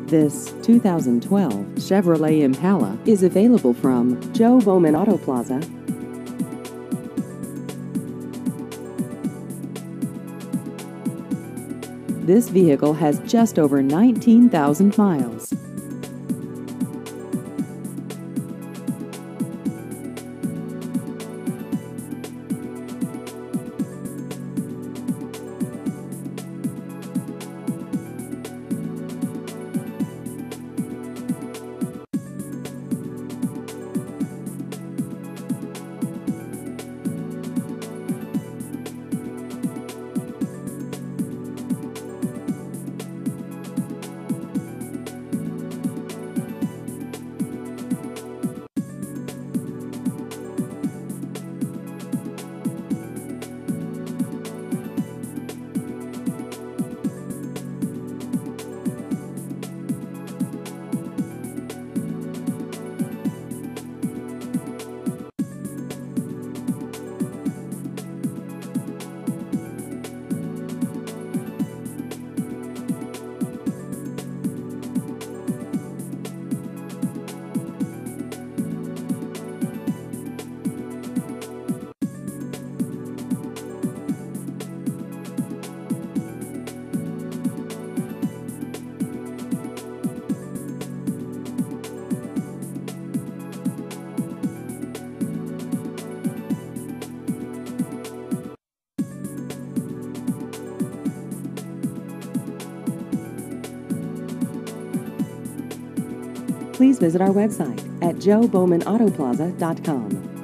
This 2012 Chevrolet Impala is available from Joe Bowman Auto Plaza. This vehicle has just over 19,000 miles. Please visit our website at joebowmanautoplaza.com.